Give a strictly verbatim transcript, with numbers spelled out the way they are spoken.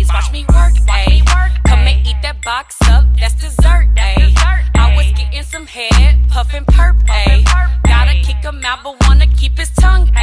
watch me work, ayy. Come and eat that box up, that's dessert, ayy. I was getting some head, puffin' perp, ayy. Gotta kick him out, but wanna keep his tongue,